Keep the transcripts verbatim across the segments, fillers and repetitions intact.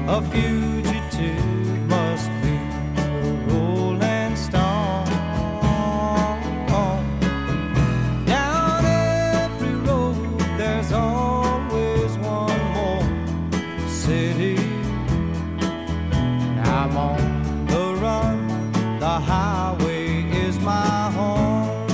A fugitive must be a rolling stone. Down every road there's always one more city. I'm on the run, the highway is my home.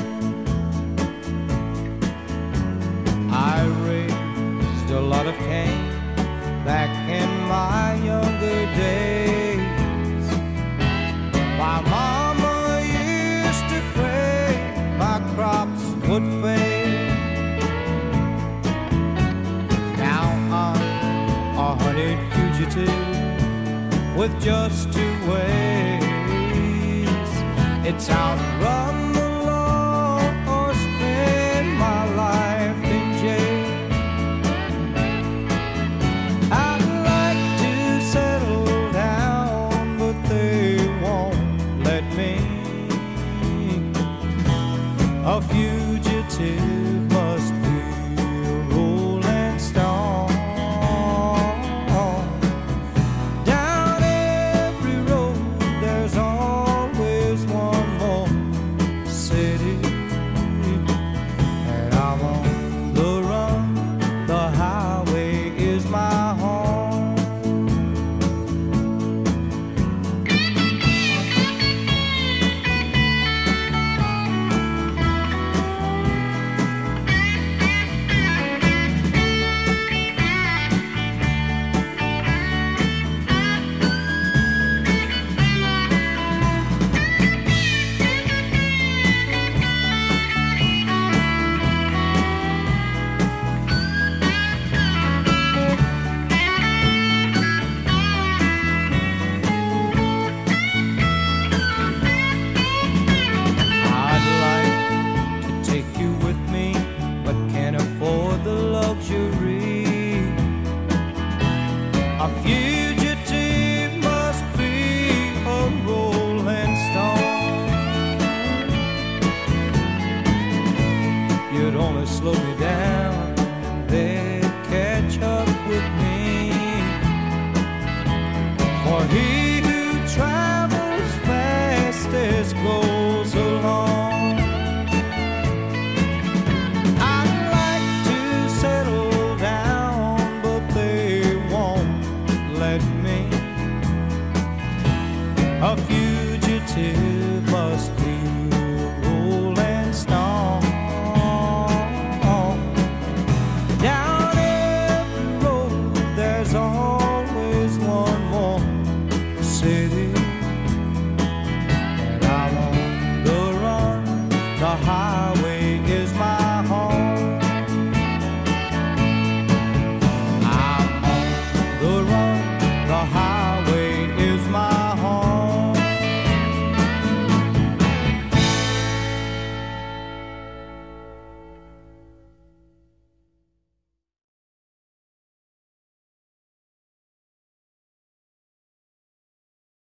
I raised a lot of cane back in my younger days. My mama used to pray my crops would fail. Now I'm a hunted fugitive with just two ways. It's outrun